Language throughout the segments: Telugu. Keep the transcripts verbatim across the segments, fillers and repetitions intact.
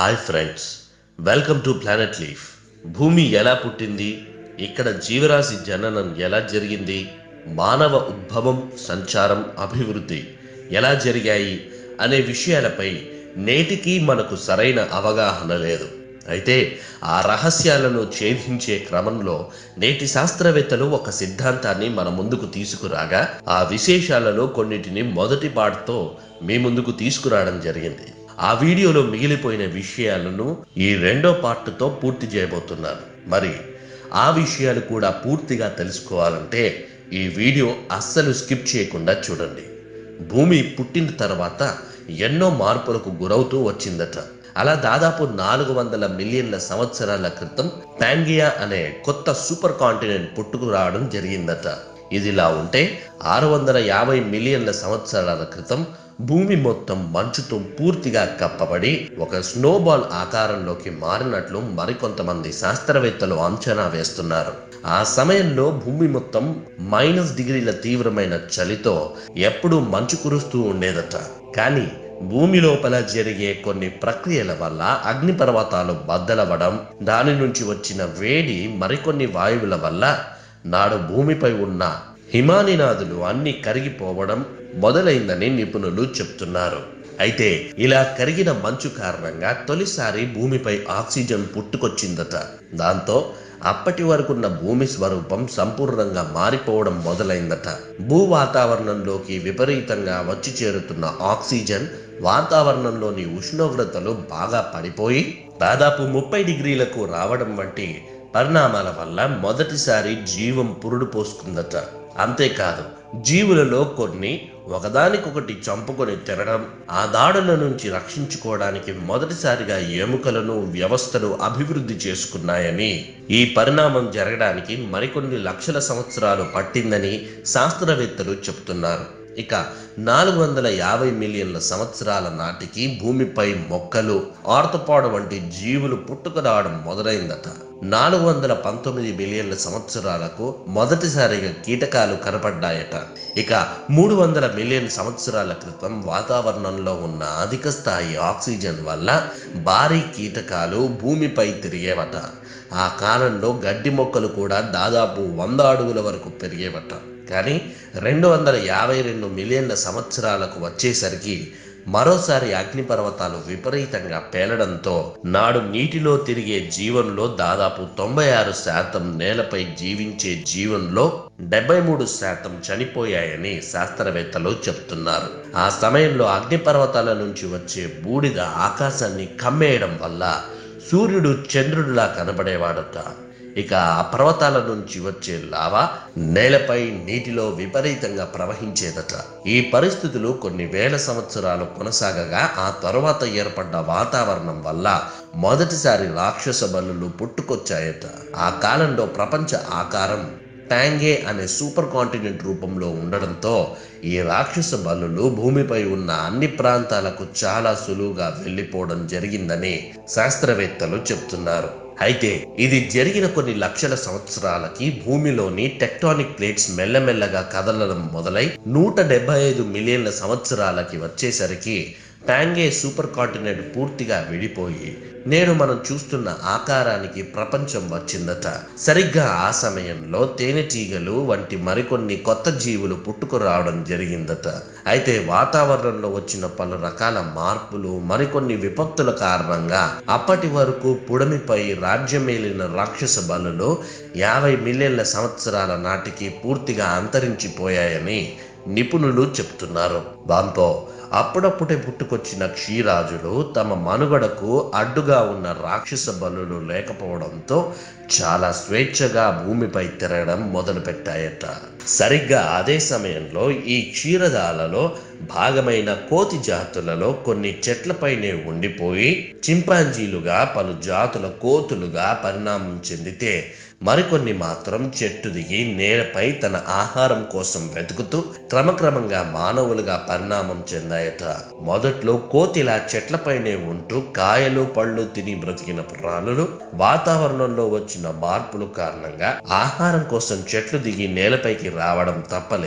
Hi friends, welcome to planet leaf. భూమి ఎలా పుట్టింది, ఇక్కడ జీవరాశి జననం ఎలా జరిగింది, మానవ ఉద్భవం, సంచారం, అభివృద్ధి ఎలా జరిగాయి అనే విషయాలపై నేటికి మనకు సరైన అవగాహన లేదు. అయితే ఆ రహస్యాలను ఛేదించే క్రమంలో నేటి శాస్త్రవేత్తలు ఒక సిద్ధాంతాన్ని మన ముందుకు తీసుకురాగా ఆ విశేషాలలో కొన్నిటిని మొదటి పాటతో మీ ముందుకు తీసుకురావడం జరిగింది. ఆ వీడియోలో మిగిలిపోయిన విషయాలను ఈ రెండో పార్ట్తో పూర్తి చేయబోతున్నాను. మరి ఆ విషయాలు కూడా పూర్తిగా తెలుసుకోవాలంటే ఈ వీడియో అస్సలు స్కిప్ చేయకుండా చూడండి. భూమి పుట్టిన తర్వాత ఎన్నో మార్పులకు గురవుతూ వచ్చిందట. అలా దాదాపు నాలుగు వందల మిలియన్ల సంవత్సరాల క్రితం పాంగియా అనే కొత్త సూపర్ కాంటినెంట్ పుట్టుకు రావడం జరిగిందట. ఇదిలా ఉంటే ఆరు వందల యాభై మిలియన్ల సంవత్సరాల క్రితం భూమి మొత్తం మంచుతో పూర్తిగా కప్పబడి ఒక స్నోబాల్ ఆకారంలోకి మారినట్లు మరికొంతమంది శాస్త్రవేత్తలు అంచనా వేస్తున్నారు. ఆ సమయంలో భూమి మొత్తం మైనస్ డిగ్రీల తీవ్రమైన చలితో ఎప్పుడూ మంచు కురుస్తూ ఉండేదట. కానీ భూమి లోపల జరిగే కొన్ని ప్రక్రియల వల్ల అగ్నిపర్వతాలు బద్దలవడం, దాని నుంచి వచ్చిన వేడి, మరికొన్ని వాయువుల వల్ల నాడు భూమిపై ఉన్న హిమానినాదులు అన్ని కరిగిపోవడం మొదలైందని నిపుణులు చెప్తున్నారు. అయితే ఇలా కరిగిన మంచు కారణంగా తొలిసారి భూమిపై ఆక్సిజన్ పుట్టుకొచ్చిందట. దాంతో అప్పటి వరకున్న భూమి స్వరూపం సంపూర్ణంగా మారిపోవడం మొదలైందట. భూ వాతావరణంలోకి విపరీతంగా వచ్చి చేరుతున్న ఆక్సిజన్ వాతావరణంలోని ఉష్ణోగ్రతలు బాగా పడిపోయి దాదాపు ముప్పై డిగ్రీలకు రావడం వంటి పరిణామాల వల్ల మొదటిసారి జీవం పురుడు పోసుకుందట. అంతేకాదు, జీవులలో కొన్ని ఒకదానికొకటి చంపుకొని తినడం, ఆ దాడుల నుంచి రక్షించుకోవడానికి మొదటిసారిగా ఎముకలను, వ్యవస్థలు అభివృద్ధి చేసుకున్నాయని, ఈ పరిణామం జరగడానికి మరికొన్ని లక్షల సంవత్సరాలు పట్టిందని శాస్త్రవేత్తలు చెబుతున్నారు. ఇక నాలుగు వందల యాభై మిలియన్ల సంవత్సరాల నాటికి భూమిపై మొక్కలు, ఆర్థోపాడ్ వంటి జీవులు పుట్టుక రావడం మొదలైందట. నాలుగు వందల పంతొమ్మిది బిలియన్ల సంవత్సరాలకు మొదటిసారిగా కీటకాలు కనపడ్డాయట. ఇక మూడు వందల మిలియన్ సంవత్సరాల క్రితం వాతావరణంలో ఉన్న అధిక స్థాయి ఆక్సిజన్ వల్ల భారీ కీటకాలు భూమిపై తిరిగేవట. ఆ కాలంలో గడ్డి మొక్కలు కూడా దాదాపు వంద అడుగుల వరకు పెరిగేవట. కానీ రెండు వందల యాభై రెండు మిలియన్ల సంవత్సరాలకు వచ్చేసరికి మరోసారి అగ్నిపర్వతాలు విపరీతంగా పేలడంతో నాడు నీటిలో తిరిగే జీవంలో దాదాపు తొంభై ఆరు శాతం, నేలపై జీవించే జీవంలో డెబ్బై మూడు శాతం చనిపోయాయని శాస్త్రవేత్తలు చెప్తున్నారు. ఆ సమయంలో అగ్నిపర్వతాల నుంచి వచ్చే బూడిద ఆకాశాన్ని కమ్మేయడం వల్ల సూర్యుడు చంద్రుడిలా కనబడేవాడట. ఇక ఆ పర్వతాల నుంచి వచ్చే లావా నేలపై, నీటిలో విపరీతంగా ప్రవహించేదట. ఈ పరిస్థితులు కొన్ని వేల సంవత్సరాలు కొనసాగగా ఆ తరువాత ఏర్పడ్డ వాతావరణం వల్ల మొదటిసారి రాక్షస బలులు పుట్టుకొచ్చాయట. ఆ కాలంలో ప్రపంచ ఆకారం పాంగే అనే సూపర్ కాంటినెంట్ రూపంలో ఉండడంతో ఈ రాక్షస బలులు భూమిపై ఉన్న అన్ని ప్రాంతాలకు చాలా సులువుగా వెళ్ళిపోవడం జరిగిందని శాస్త్రవేత్తలు చెప్తున్నారు. అయితే ఇది జరిగిన కొన్ని లక్షల సంవత్సరాలకి భూమిలోని టెక్టానిక్ ప్లేట్స్ మెల్లమెల్లగా కదలడం మొదలై నూట డెబ్బై ఐదు మిలియన్ల సంవత్సరాలకి వచ్చేసరికి పాంగే సూపర్ కాంటినెంట్ పూర్తిగా విడిపోయి నేడు మనం చూస్తున్న ఆకారానికి ప్రపంచం వచ్చిందట. సరిగ్గా ఆ సమయంలో తేనెటీగలు వంటి మరికొన్ని కొత్త జీవులు పుట్టుకు రావడం జరిగిందట. అయితే వాతావరణంలో వచ్చిన పలు రకాల మార్పులు, మరికొన్ని విపత్తుల కారణంగా అప్పటి వరకు పుడమిపై రాజ్యమేలిన రాక్షస బలులు యాభై మిలియన్ల సంవత్సరాల నాటికి పూర్తిగా అంతరించిపోయాయని నిపుణులు చెప్తున్నారు. దాంతో అప్పుడప్పుడే పుట్టుకొచ్చిన క్షీరాజులు తమ మనుగడకు అడ్డుగా ఉన్న రాక్షస బలులు లేకపోవడంతో చాలా స్వేచ్ఛగా భూమిపై తిరగడం మొదలుపెట్టాయట. సరిగ్గా అదే సమయంలో ఈ క్షీరదాలలో భాగమైన కోతి జాతులలో కొన్ని చెట్లపైనే ఉండిపోయి చింపాంజీలుగా, పలు జాతుల కోతులుగా పరిణామం చెందితే మరికొన్ని మాత్రం చెట్టు దిగి నేలపై తన ఆహారం కోసం వెతుకుతూ క్రమక్రమంగా మానవులుగా పరిణామం చెందాయట. మొదట్లో కోతిలా చెట్లపైనే ఉంటూ కాయలు, పళ్ళు తిని బ్రతికిన ప్రాణులు వాతావరణంలో వచ్చిన మార్పుల కారణంగా ఆహారం కోసం చెట్లు దిగి నేలపైకి రావడం తప్పలేదు.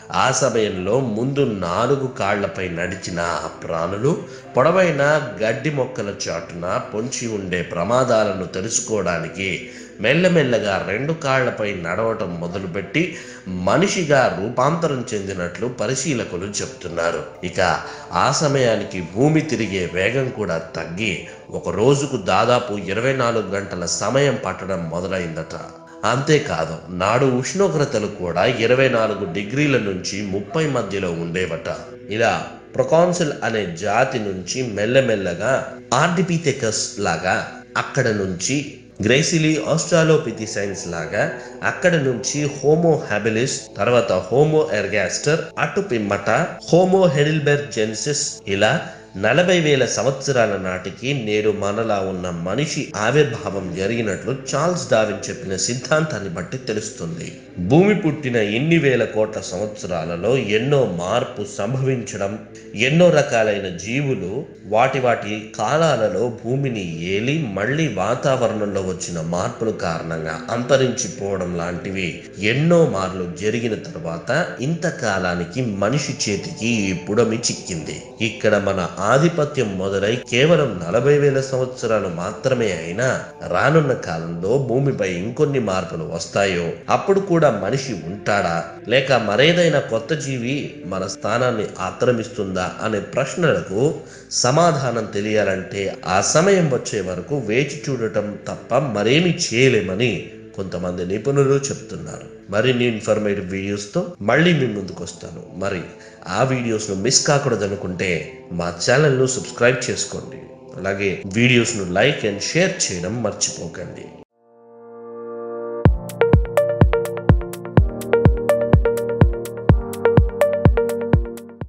ఆ సమయంలో ముందు నాలుగు కాళ్లపై నడిచిన ఆ ప్రాణులు పొడవైన గడ్డి మొక్కల చాటున పొంచి ఉండే ప్రమాదాలను తెలుసుకోవడానికి మెల్లమెల్లగా రెండు కాళ్లపై నడవటం మొదలుపెట్టి మనిషిగా రూపాంతరం చెందినట్లు పరిశీలకులు చెప్తున్నారు. ఇక ఆ సమయానికి భూమి తిరిగే వేగం కూడా తగ్గి ఒక రోజుకు దాదాపు ఇరవై నాలుగు గంటల సమయం పట్టడం మొదలైందట. అంతేకాదు, నాడు ఉష్ణోగ్రతలు కూడా ఇరవై నాలుగు డిగ్రీల నుంచి ముప్పై మధ్యలో ఉండేవట. ఇలా ప్రొకాన్సిల్ అనే జాతి నుంచి మెల్లమెల్లగా ఆర్డిపిథెకస్ లాగా, అక్కడ నుంచి గ్రేసిలీ ఆస్ట్రాలోపిథిసైన్స్ లాగా, అక్కడ నుంచి హోమో హ్యాబిలిస్, తర్వాత హోమో ఎర్గాస్టర్, అటు పిమ్మట హోమో హెడిల్బెర్జెన్సిస్, ఇలా నలభై వేల సంవత్సరాల నాటికి నేడు మనలా ఉన్న మనిషి ఆవిర్భావం జరిగినట్లు చార్ల్స్ డార్విన్ చెప్పిన సిద్ధాంతాన్ని బట్టి తెలుస్తుంది. భూమి పుట్టిన ఇన్ని వేల కోట్ల సంవత్సరాలలో ఎన్నో మార్పు సంభవించడం, ఎన్నో రకాలైన జీవులు వాటి వాటి కాలాలలో భూమిని ఏలి మళ్లీ వాతావరణంలో వచ్చిన మార్పుల కారణంగా అంతరించిపోవడం లాంటివి ఎన్నో మార్లు జరిగిన తర్వాత ఇంతకాలానికి మనిషి చేతికి ఈ పుడమి చిక్కింది. ఇక్కడ మన ఆధిపత్యం మొదలై కేవలం నలభై వేల సంవత్సరాలు మాత్రమే అయినా రానున్న కాలంలో భూమిపై ఇంకొన్ని మార్పులు వస్తాయో, అప్పుడు కూడా మనిషి ఉంటాడా లేక మరేదైనా కొత్త జీవి మన స్థానాన్ని ఆక్రమిస్తుందా అనే ప్రశ్నలకు సమాధానం తెలియాలంటే ఆ సమయం వచ్చే వరకు వేచి చూడటం తప్ప మరేమీ చేయలేమని కొంతమంది నిపుణులు చెప్తున్నారు. మరిన్ని ఇన్ఫర్మేటివ్ వీడియోస్తో మళ్ళీ మీ ముందుకు వస్తాను. మరి ఆ వీడియోస్ను మిస్ కాకూడదు అనుకుంటే మా ఛానల్ను సబ్స్క్రైబ్ చేసుకోండి. అలాగే వీడియోస్ను లైక్ అండ్ షేర్ చేయడం మర్చిపోకండి.